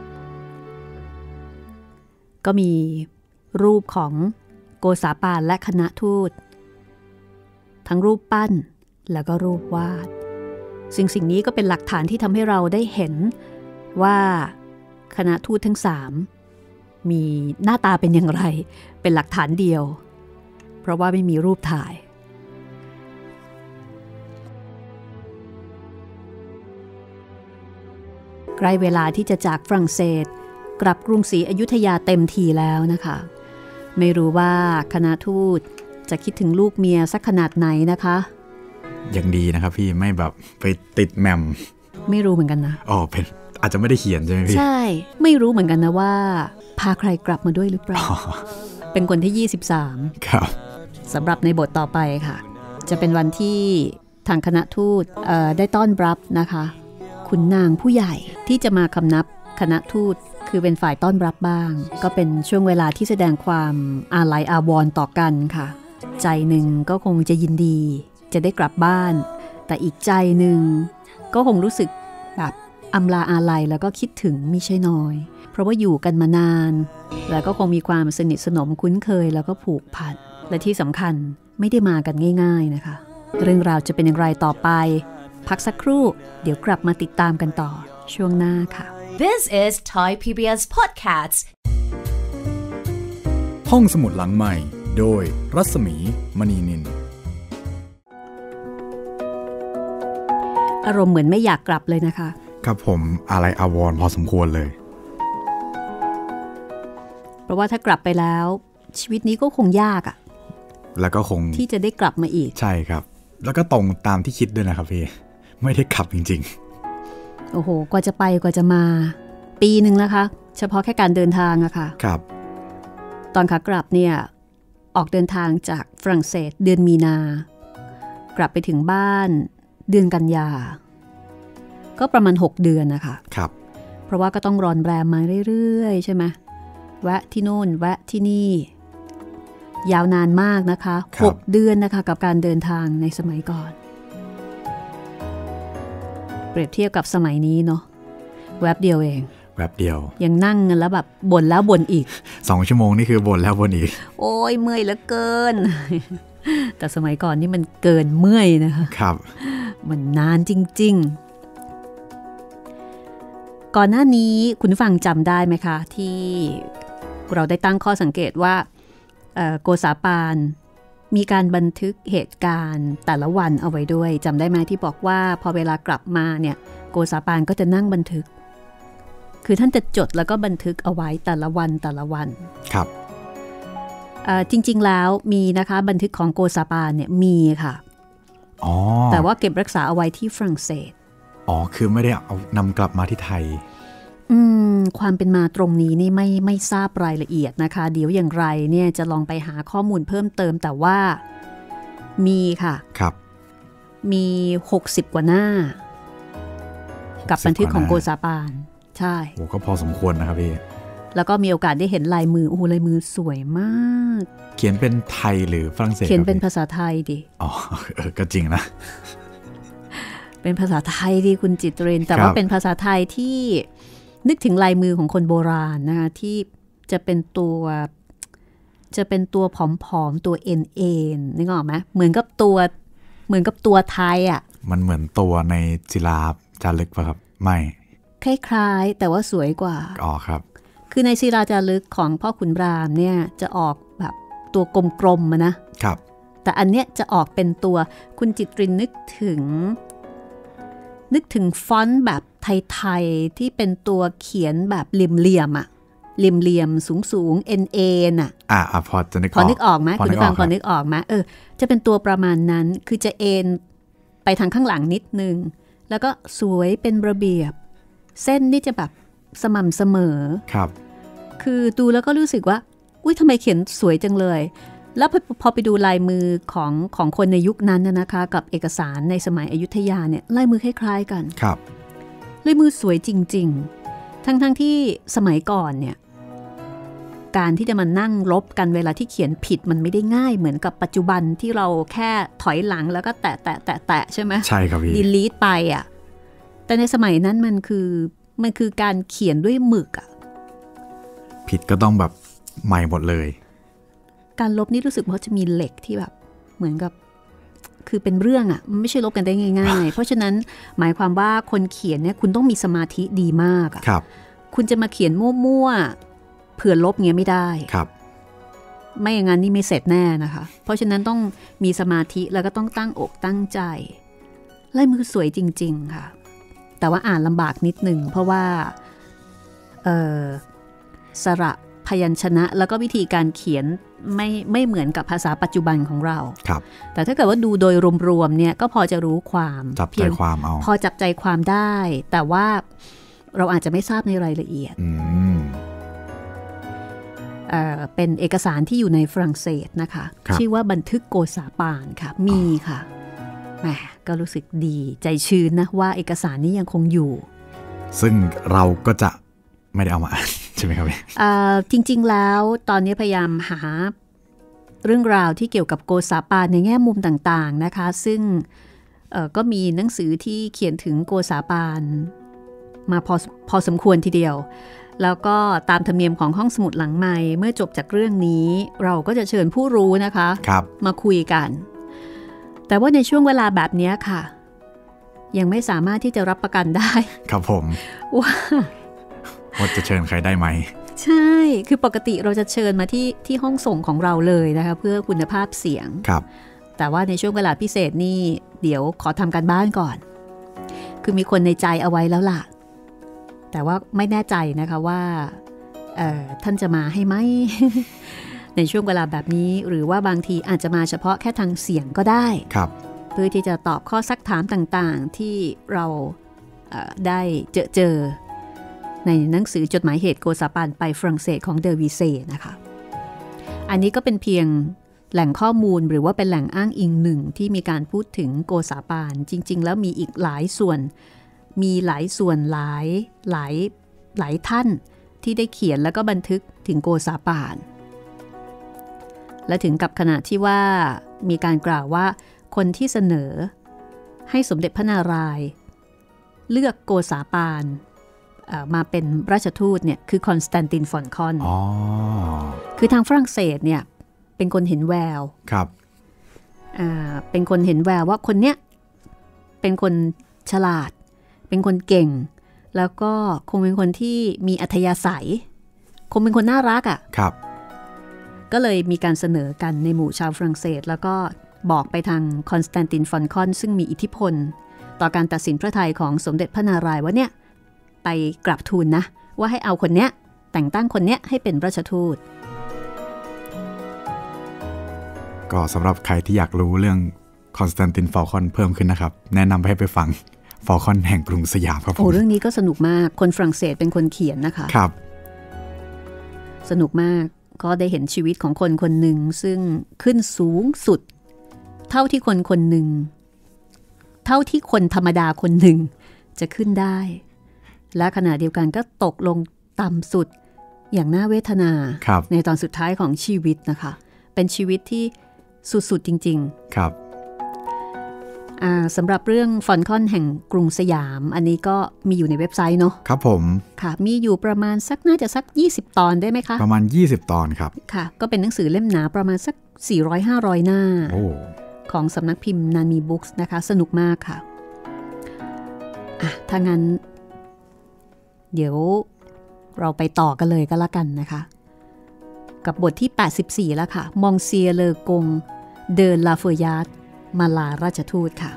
ก็มีรูปของโกษาปานและคณะทูตทั้งรูปปั้นแล้วก็รูปวาดสิ่งสิ่งนี้ก็เป็นหลักฐานที่ทำให้เราได้เห็นว่าคณะทูตทั้งสามมีหน้าตาเป็นอย่างไรเป็นหลักฐานเดียวเพราะว่าไม่มีรูปถ่ายใกล้เวลาที่จะจากฝรั่งเศสกลับกรุงศรีอยุธยาเต็มทีแล้วนะคะไม่รู้ว่าคณะทูตจะคิดถึงลูกเมียสักขนาดไหนนะคะยังดีนะครับพี่ไม่แบบไปติดแมมไม่รู้เหมือนกันนะอ๋อเป็นอาจจะไม่ได้เขียนใช่ไหมพี่ใช่ไม่รู้เหมือนกันนะว่าพาใครกลับมาด้วยหรือเปล่าเป็นคนที่ยี่สิบสามครับสำหรับในบทต่อไปค่ะจะเป็นวันที่ทางคณะทูตได้ต้อนรับนะคะขุนนางผู้ใหญ่ที่จะมาคำนับคณะทูตคือเป็นฝ่ายต้อนรับบ้างก็เป็นช่วงเวลาที่แสดงความอาลัยอาวรณ์ต่อกันค่ะใจหนึ่งก็คงจะยินดีจะได้กลับบ้านแต่อีกใจหนึ่งก็คงรู้สึกแบบอำลาอาลัยแล้วก็คิดถึงมิใช่น้อยเพราะว่าอยู่กันมานานแล้วก็คงมีความสนิทสนมคุ้นเคยแล้วก็ผูกพันและที่สำคัญไม่ได้มากันง่ายๆนะคะเรื่องราวจะเป็นอย่างไรต่อไปพักสักครู่เดี๋ยวกลับมาติดตามกันต่อช่วงหน้าค่ะ This is Thai พี บี เอส Podcast ห้องสมุดหลังใหม่โดยรัศมีมณีนินอารมณ์เหมือนไม่อยากกลับเลยนะคะครับผมอะไรอาวรณ์พอสมควรเลยเพราะว่าถ้ากลับไปแล้วชีวิตนี้ก็คงยากอ่ะแล้วก็คงที่จะได้กลับมาอีกใช่ครับแล้วก็ตรงตามที่คิดด้วยนะครับพี่ไม่ได้กลับจริงๆโอ้โหกว่าจะไปกว่าจะมาปีหนึ่งนะคะเฉพาะแค่การเดินทางอะค่ะครับตอนขากลับเนี่ยออกเดินทางจากฝรั่งเศสเดือนมีนากลับไปถึงบ้านเดือนกันยาก็ประมาณหกเดือนนะคะครับเพราะว่าก็ต้องรอนแรมมาเรื่อยๆใช่ไหมแวะที่โน่นแวะที่นี่ยาวนานมากนะคะหกเดือนนะคะกับการเดินทางในสมัยก่อนเปรียบเทียบกับสมัยนี้เนาะแวบเดียวเองแวบเดียวยังนั่งกันแล้วแบบบ่นแล้วบ่นอีกสองชั่วโมงนี่คือบ่นแล้วบ่นอีกโอ้ยเมื่อยเหลือเกินแต่สมัยก่อนนี่มันเกินเมื่อยนะคะครับมันนานจริงๆก่อนหน้านี้คุณฟังจำได้ไหมคะที่เราได้ตั้งข้อสังเกตว่าโกษาปานมีการบันทึกเหตุการณ์แต่ละวันเอาไว้ด้วยจำได้ไหมที่บอกว่าพอเวลากลับมาเนี่ยโกษาปานก็จะนั่งบันทึกคือท่านจะจดแล้วก็บันทึกเอาไว้แต่ละวันแต่ละวันครับจริงๆแล้วมีนะคะบันทึกของโกษาปานเนี่ยมีค่ะอ๋อแต่ว่าเก็บรักษาเอาไว้ที่ฝรั่งเศสอ๋อคือไม่ได้เอานำกลับมาที่ไทยอืมความเป็นมาตรงนี้นี่ไม่ไม่ทราบรายละเอียดนะคะเดี๋ยวอย่างไรเนี่ยจะลองไปหาข้อมูลเพิ่มเติมแต่ว่ามีค่ะครับมีหกสิบกว่าหน้ากับบันทึกของโกษาปานใช่โอ้ก็พอสมควรนะครับพี่แล้วก็มีโอกาสได้เห็นลายมือโอ้ลายมือสวยมากเขียนเป็นไทยหรือฝรั่งเศสเขียนเป็นภาษาไทยดิอ๋อเออก็จริงนะเป็นภาษาไทยดิคุณจิตเรนแต่ว่าเป็นภาษาไทยที่นึกถึงลายมือของคนโบราณนะคะที่จะเป็นตัวจะเป็นตัวผอมๆตัวเอ็นเอ็นนึกออกไหมเหมือนกับตัวเหมือนกับตัวไทยอ่ะมันเหมือนตัวในศิลาจารึกป่ะครับไม่คล้ายๆแต่ว่าสวยกว่าอ๋อครับคือในศิลาจารึกของพ่อขุนรามเนี่ยจะออกแบบตัวกลมๆมานะครับแต่อันเนี้ยจะออกเป็นตัวคุณจิตรินนึกถึงนึกถึงฟอนต์แบบไทยๆที่เป็นตัวเขียนแบบเหลี่ยมๆอ่ะเหลี่ยมๆสูงๆเอ็นเอ็นอ่ะอ่าพอจะนึกออกพอนึกออกไหมคุณผู้ฟังพอนึกออกไหมเออจะเป็นตัวประมาณนั้นคือจะเอ็นไปทางข้างหลังนิดนึงแล้วก็สวยเป็นระเบียบเส้นนี่จะแบบสม่ำเสมอครับคือดูแล้วก็รู้สึกว่าอุ้ยทำไมเขียนสวยจังเลยแล้วพอไปดูลายมือของของคนในยุคนั้นนะคะกับเอกสารในสมัยอยุธยาเนี่ยลายมือคล้ายๆกันครับลายมือสวยจริงๆทั้งๆ ท, ที่สมัยก่อนเนี่ยการที่จะมานั่งลบกันเวลาที่เขียนผิดมันไม่ได้ง่ายเหมือนกับปัจจุบันที่เราแค่ถอยหลังแล้วก็แตะแตะแตะแตะใช่ไหมใช่ครับพี่ดีลีทไปอ่ะแต่ในสมัยนั้นมันคือมันคือการเขียนด้วยหมึกอ่ะผิดก็ต้องแบบใหม่หมดเลยการลบนี่รู้สึกว่าจะมีเหล็กที่แบบเหมือนกับคือเป็นเรื่องอ่ะมันไม่ใช่ลบกันได้ง่ายๆ เพราะฉะนั้นหมายความว่าคนเขียนเนี่ยคุณต้องมีสมาธิดีมากอ่ะครับคุณจะมาเขียนมั่วๆเผื่อลบเงี้ยไม่ได้ครับไม่อย่างนั้นนี่ไม่เสร็จแน่นะคะเพราะฉะนั้นต้องมีสมาธิแล้วก็ต้องตั้งอกตั้งใจลายมือสวยจริงๆค่ะแต่ว่าอ่านลำบากนิดหนึ่งเพราะว่าเอ่อสระพยัญชนะแล้วก็วิธีการเขียนไม่ไม่เหมือนกับภาษาปัจจุบันของเราครับแต่ถ้าเกิดว่าดูโดยรวมๆเนี่ยก็พอจะรู้ความจับใจความเอาพอจับใจความได้แต่ว่าเราอาจจะไม่ทราบในรายละเอียดเอ่อเป็นเอกสารที่อยู่ในฝรั่งเศสนะคะชื่อว่าบันทึกโกษาปานค่ะมีค่ะแหมก็รู้สึกดีใจชื้นนะว่าเอกสารนี้ยังคงอยู่ซึ่งเราก็จะไม่ได้เอามาอ่านใช่ไหมครับจริงๆแล้วตอนนี้พยายามหาเรื่องราวที่เกี่ยวกับโกษาปานในแง่มุมต่างๆนะคะซึ่งก็มีหนังสือที่เขียนถึงโกษาปานมาพอพอสมควรทีเดียวแล้วก็ตามธรรมเนียมของห้องสมุดหลังไมค์เมื่อจบจากเรื่องนี้เราก็จะเชิญผู้รู้นะคะมาคุยกันแต่ว่าในช่วงเวลาแบบนี้ค่ะยังไม่สามารถที่จะรับประกันได้ครับผมว่าว่าจะเชิญใครได้ไหมใช่คือปกติเราจะเชิญมาที่ที่ห้องส่งของเราเลยนะคะเพื่อคุณภาพเสียงครับแต่ว่าในช่วงเวลาพิเศษนี่เดี๋ยวขอทำการบ้านก่อนคือมีคนในใจเอาไว้แล้วล่ะแต่ว่าไม่แน่ใจนะคะว่าท่านจะมาให้ไหม ในช่วงเวลาแบบนี้หรือว่าบางทีอาจจะมาเฉพาะแค่ทางเสียงก็ได้ครับเพื่อที่จะตอบข้อซักถามต่างๆที่เราได้เจอเจอในหนังสือจดหมายเหตุโกษาปานไปฝรั่งเศสของเดอวิเซ่นะคะอันนี้ก็เป็นเพียงแหล่งข้อมูลหรือว่าเป็นแหล่งอ้างอิงหนึ่งที่มีการพูดถึงโกษาปานจริงๆแล้วมีอีกหลายส่วนมีหลายส่วนหลายหลายหลายท่านที่ได้เขียนแล้วก็บันทึกถึงโกษาปานและถึงกับขณะที่ว่ามีการกล่าวว่าคนที่เสนอให้สมเด็จพระนารายณ์เลือกโกษาปานมาเป็นราชทูตเนี่ยคือคอนสแตนตินฟอนคอนคือทางฝรั่งเศสเนี่ยเป็นคนเห็นแววครับเป็นคนเห็นแววว่าคนเนี้ยเป็นคนฉลาดเป็นคนเก่งแล้วก็คงเป็นคนที่มีอัธยาศัยคงเป็นคนน่ารักอ่ะครับก็เลยมีการเสนอกันในหมู่ชาวฝรั่งเศสแล้วก็บอกไปทางคอนสแตนตินฟอนคอนซึ่งมีอิทธิพลต่อการตัดสินพระทัยของสมเด็จพระนารายณ์ว่าเนี่ยไปกราบทูลนะว่าให้เอาคนเนี้ยแต่งตั้งคนเนี้ยให้เป็นราชทูตก็สำหรับใครที่อยากรู้เรื่องคอนสแตนตินฟอลคอนเพิ่มขึ้นนะครับแนะนำให้ไปฟังฟอลคอนแห่งกรุงสยามครับผมโอ้เรื่องนี้ก็สนุกมากคนฝรั่งเศสเป็นคนเขียนนะคะครับสนุกมากก็ได้เห็นชีวิตของคนคนหนึ่งซึ่งขึ้นสูงสุดเท่าที่คนคนหนึ่งเท่าที่คนธรรมดาคนหนึ่งจะขึ้นได้และขณะเดียวกันก็ตกลงต่ำสุดอย่างน่าเวทนาในตอนสุดท้ายของชีวิตนะคะเป็นชีวิตที่สุดๆจริงๆครับสำหรับเรื่องฟอนคอนแห่งกรุงสยามอันนี้ก็มีอยู่ในเว็บไซต์เนาะครับผมค่ะมีอยู่ประมาณสักน่าจะสักยี่สิบตอนได้ไหมคะประมาณยี่สิบตอนครับค่ะก็เป็นหนังสือเล่มหนาประมาณสัก สี่ร้อยห้าร้อย หน้าของสำนักพิมพ์นานีบุ๊กส์นะคะสนุกมากค่ะอ่ะถ้างั้นเดี๋ยวเราไปต่อกันเลยก็แล้วกันนะคะกับบทที่แปดสิบสี่แล้วค่ะมองเซียเลอกงเดอลาเฟยาร์ดมาลาราชทูตค่ะ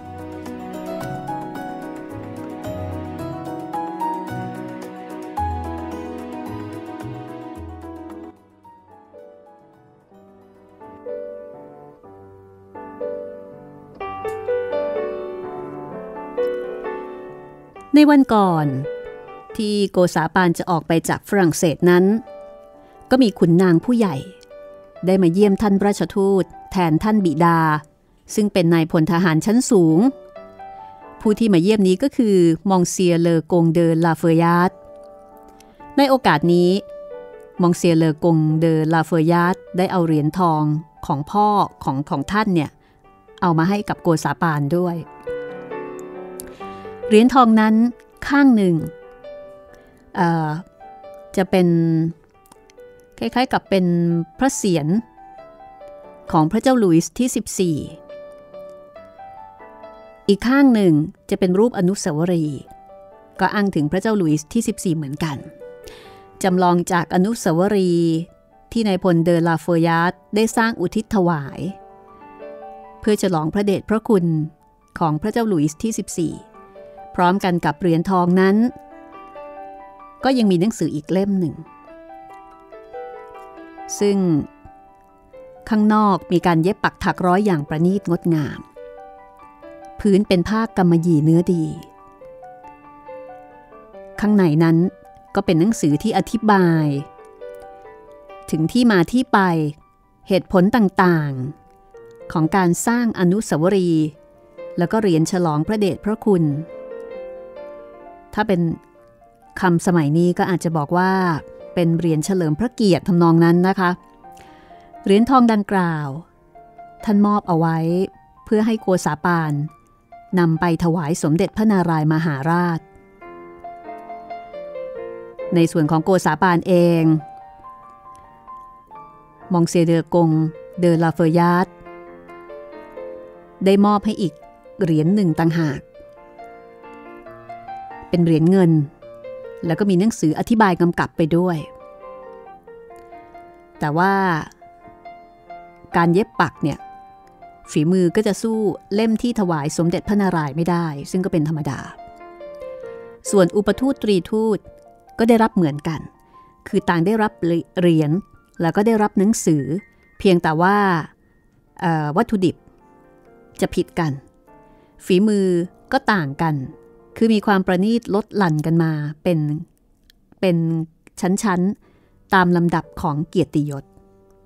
ในวันก่อนที่โกษาปานจะออกไปจากฝรั่งเศสนั้นก็มีขุนนางผู้ใหญ่ได้มาเยี่ยมท่านราชทูตแทนท่านบิดาซึ่งเป็นนายพลทหารชั้นสูงผู้ที่มาเยี่ยมนี้ก็คือมองเซียเลอกงเดอลาเฟยาร์ดในโอกาสนี้มองเซียเลอกงเดอลาเฟยาร์ดได้เอาเหรียญทองของพ่อของของท่านเนี่ยเอามาให้กับโกษาปานด้วยเหรียญทองนั้นข้างหนึ่งจะเป็นคล้ายๆกับเป็นพระเศียรของพระเจ้าหลุยส์ที่สิบสี่อีกข้างหนึ่งจะเป็นรูปอนุสาวรีย์ก็อ้างถึงพระเจ้าหลุยส์ที่สิบสี่เหมือนกันจำลองจากอนุสาวรีย์ที่นายพลเดอลาเฟยาร์ดได้สร้างอุทิศถวายเพื่อฉลองพระเดชพระคุณของพระเจ้าหลุยส์ที่สิบสี่พร้อมกันกับเหรียญทองนั้นก็ยังมีหนังสืออีกเล่มหนึ่งซึ่งข้างนอกมีการเย็บปักถักร้อยอย่างประณีตงดงามพื้นเป็นผ้ากำมะหยี่เนื้อดีข้างในนั้นก็เป็นหนังสือที่อธิบายถึงที่มาที่ไปเหตุผลต่างๆของการสร้างอนุสาวรีย์แล้วก็เหรียญฉลองพระเดชพระคุณถ้าเป็นคำสมัยนี้ก็อาจจะบอกว่าเป็นเหรียญเฉลิมพระเกียรติทำนองนั้นนะคะเหรียญทองดังกล่าวท่านมอบเอาไว้เพื่อให้โกษาปานนำไปถวายสมเด็จพระนารายมหาราชในส่วนของโกษาปานเองมองเซเดอกงเดอลาเฟอร์ยาร์ดได้มอบให้อีกเหรียญหนึ่งต่างหากเป็นเหรียญเงินแล้วก็มีหนังสืออธิบายกำกับไปด้วยแต่ว่าการเย็บปักเนี่ยฝีมือก็จะสู้เล่มที่ถวายสมเด็จพระนารายณ์ไม่ได้ซึ่งก็เป็นธรรมดาส่วนอุปทูตตรีทูตก็ได้รับเหมือนกันคือต่างได้รับเหรียญแล้วก็ได้รับหนังสือเพียงแต่ว่าวัตถุดิบจะผิดกันฝีมือก็ต่างกันคือมีความประณีตลดหลั่นกันมาเป็นเป็นชั้นๆตามลำดับของเกียรติยศ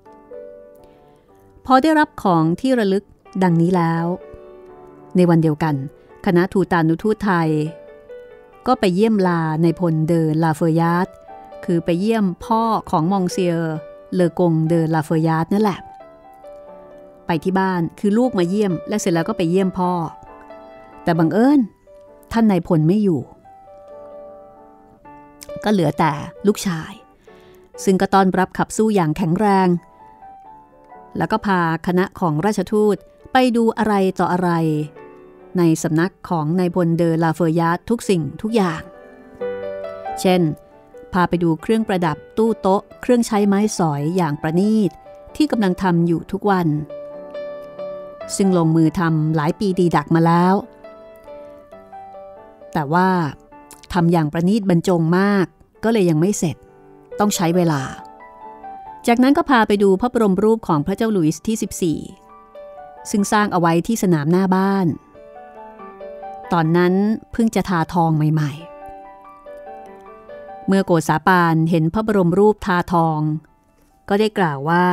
พอได้รับของที่ระลึกดังนี้แล้วในวันเดียวกันคณะทูตานุทูตไทยก็ไปเยี่ยมลาในพลเดอลาเฟอร์ยาร์ดคือไปเยี่ยมพ่อของมองเซียร์เลอกงเดอลาเฟอร์ยาร์ดนั่นแหละไปที่บ้านคือลูกมาเยี่ยมและเสร็จแล้วก็ไปเยี่ยมพ่อแต่บังเอิญท่านนายพลไม่อยู่ก็เหลือแต่ลูกชายซึ่งก็ต้อนรับขับสู้อย่างแข็งแรงแล้วก็พาคณะของราชทูตไปดูอะไรต่ออะไรในสำนักของนายพลเดอลาเฟอร์ยาร์ดทุกสิ่งทุกอย่างเช่นพาไปดูเครื่องประดับตู้โต๊ะเครื่องใช้ไม้สอยอย่างประณีตที่กำลังทำอยู่ทุกวันซึ่งลงมือทำหลายปีดีดักมาแล้วแต่ว่าทำอย่างประณีตบรรจงมากก็เลยยังไม่เสร็จต้องใช้เวลาจากนั้นก็พาไปดูพระบรมรูปของพระเจ้าหลุยส์ที่สิบสี่ซึ่งสร้างเอาไว้ที่สนามหน้าบ้านตอนนั้นเพิ่งจะทาทองใหม่ๆเมื่อโกษาปานเห็นพระบรมรูปทาทองก็ได้กล่าวว่า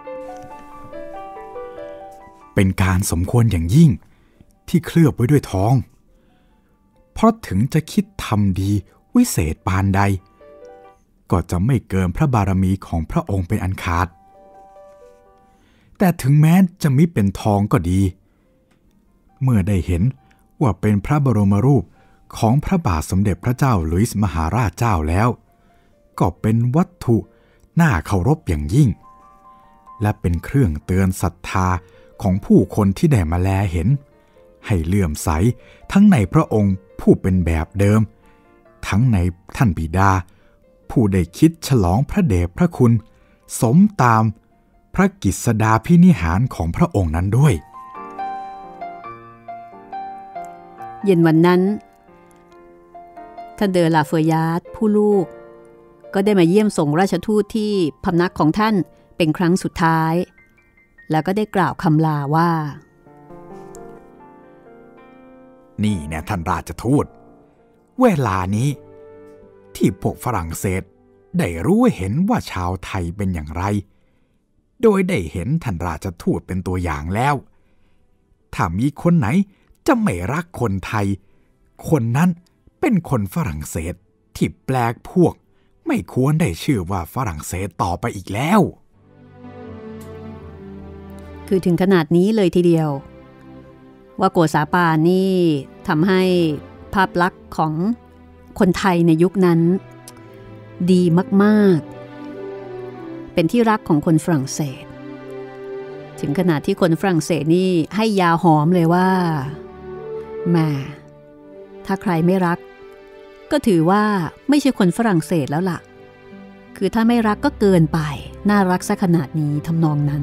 เป็นการสมควรอย่างยิ่งที่เคลือบไว้ด้วยทองเพราะถึงจะคิดทำดีวิเศษปานใดก็จะไม่เกินพระบารมีของพระองค์เป็นอันขาดแต่ถึงแม้จะมิเป็นทองก็ดีเมื่อได้เห็นว่าเป็นพระบรมรูปของพระบาทสมเด็จพระเจ้าหลุยส์มหาราชเจ้าแล้วก็เป็นวัตถุน่าเคารพอย่างยิ่งและเป็นเครื่องเตือนศรัทธาของผู้คนที่ได้มาแลเห็นให้เลื่อมใสทั้งในพระองค์ผู้เป็นแบบเดิมทั้งในท่านบิดาผู้ได้คิดฉลองพระเดชพระคุณสมตามพระกิสดาภินิหารของพระองค์นั้นด้วยเย็นวันนั้นท่านเดอลาเฟอร์ยาร์ดผู้ลูกก็ได้มาเยี่ยมส่งราชทูตที่พำนักของท่านเป็นครั้งสุดท้ายแล้วก็ได้กล่าวคำลาว่านี่แน่ท่านราชทูตเวลานี้ที่พวกฝรั่งเศสได้รู้เห็นว่าชาวไทยเป็นอย่างไรโดยได้เห็นท่านราชทูตเป็นตัวอย่างแล้วถ้ามีคนไหนจะไม่รักคนไทยคนนั้นเป็นคนฝรั่งเศสที่แปลกพวกไม่ควรได้ชื่อว่าฝรั่งเศสต่อไปอีกแล้วคือถึงขนาดนี้เลยทีเดียวว่าโกษาปานนี่ทำให้ภาพลักษณ์ของคนไทยในยุคนั้นดีมากๆเป็นที่รักของคนฝรั่งเศสถึงขนาดที่คนฝรั่งเศสนี่ให้ยาหอมเลยว่าแม่ถ้าใครไม่รักก็ถือว่าไม่ใช่คนฝรั่งเศสแล้วล่ะคือถ้าไม่รักก็เกินไปน่ารักซะขนาดนี้ทำนองนั้น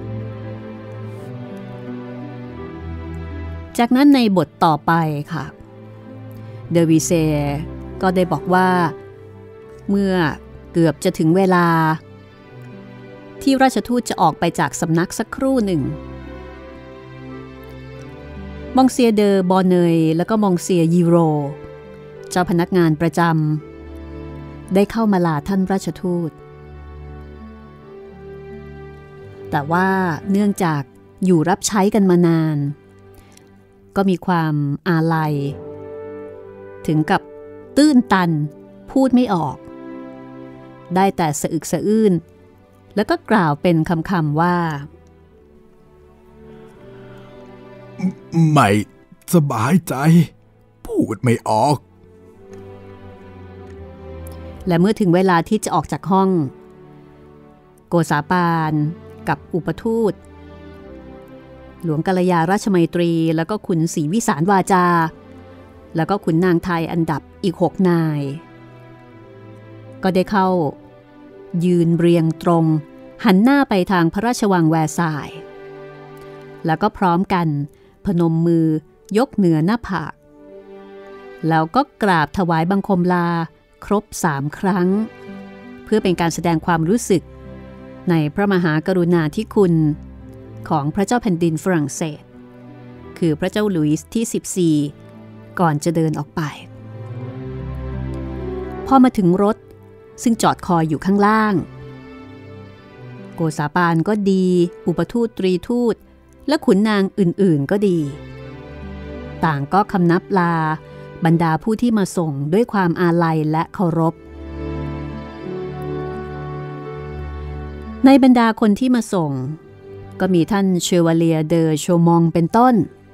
จากนั้นในบทต่อไปค่ะเดอวิเซก็ได้บอกว่าเมื่อเกือบจะถึงเวลาที่ราชทูตจะออกไปจากสำนักสักครู่หนึ่งมองเซียเดอบอนเนยและก็มองเซียยีโรเจ้าพนักงานประจำได้เข้ามาลาท่านราชทูตแต่ว่าเนื่องจากอยู่รับใช้กันมานานก็มีความอาลัยถึงกับตื้นตันพูดไม่ออกได้แต่สะอึกสะอื้นแล้วก็กล่าวเป็นคำๆว่าไม่สบายใจพูดไม่ออกและเมื่อถึงเวลาที่จะออกจากห้องโกษาปานกับอุปทูตหลวงกัลยาราชมัยตรีแล้วก็ขุนศรีวิสารวาจาแล้วก็ขุนนางไทยอันดับอีกหกนายก็ได้เข้ายืนเรียงตรงหันหน้าไปทางพระราชวังแวร์ซายน์แล้วก็พร้อมกันพนมมือยกเหนือหน้าผากแล้วก็กราบถวายบังคมลาครบสามครั้งเพื่อเป็นการแสดงความรู้สึกในพระมหากรุณาธิคุณของพระเจ้าแผ่นดินฝรั่งเศสคือพระเจ้าหลุยส์ที่สิบสี่ก่อนจะเดินออกไปพอมาถึงรถซึ่งจอดคอยอยู่ข้างล่างโกษาปานก็ดีอุปทูตตรีทูตและขุนนางอื่นๆก็ดีต่างก็คำนับลาบรรดาผู้ที่มาส่งด้วยความอาลัยและเคารพในบรรดาคนที่มาส่งก็มีท่านเชวาเลียเดอโชมองเป็นต้น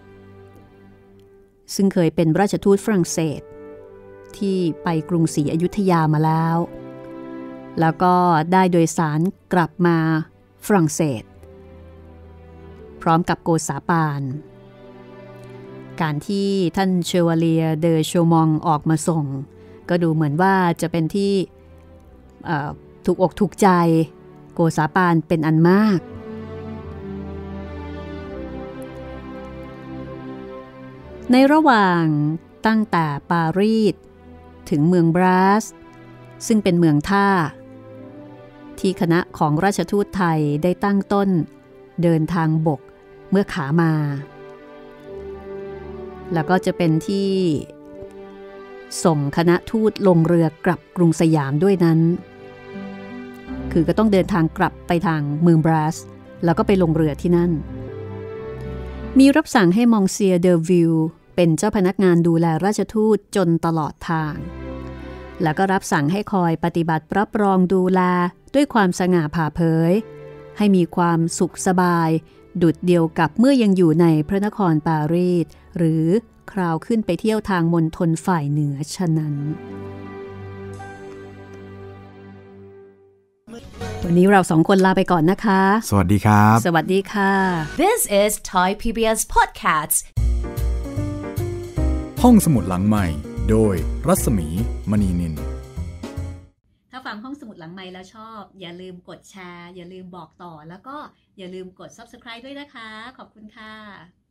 ซึ่งเคยเป็นราชทูตฝรั่งเศสที่ไปกรุงศรีอยุธยามาแล้วแล้วก็ได้โดยสารกลับมาฝรั่งเศสพร้อมกับโกษาปานการที่ท่านเชวาเลียเดอโชมองออกมาส่งก็ดูเหมือนว่าจะเป็นที่ถูกอกถูกใจโกษาปานเป็นอันมากในระหว่างตั้งแต่ปารีสถึงเมืองบรัสซึ่งเป็นเมืองท่าที่คณะของราชทูตไทยได้ตั้งต้นเดินทางบกเมื่อขามาแล้วก็จะเป็นที่ส่งคณะทูตลงเรือกลับกรุงสยามด้วยนั้นคือก็ต้องเดินทางกลับไปทางเมืองบรัสแล้วก็ไปลงเรือที่นั่นมีรับสั่งให้มองเซียเดอวิลเป็นเจ้าพนักงานดูแลราชทูตจนตลอดทางแล้วก็รับสั่งให้คอยปฏิบัติรับรองดูแลด้วยความสง่าผ่าเผยให้มีความสุขสบายดุจเดียวกับเมื่อยังอยู่ในพระนครปารีสหรือคราวขึ้นไปเที่ยวทางมณฑลฝ่ายเหนือฉะนั้นวันนี้เราสองคนลาไปก่อนนะคะสวัสดีครับสวัสดีค่ะ This is Thai พี บี เอส Podcast ห้องสมุดหลังใหม่โดยรัศมีมณีนินถ้าฟังห้องสมุดหลังใหม่แล้วชอบอย่าลืมกดแชร์อย่าลืมบอกต่อแล้วก็อย่าลืมกด ซับสไครบ์ ด้วยนะคะขอบคุณค่ะ